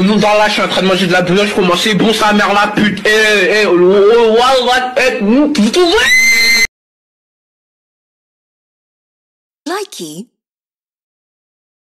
Nous dans là, je suis en train de manger de la brioche pour manger bon sa mère la pute. Vous trouvez? Likey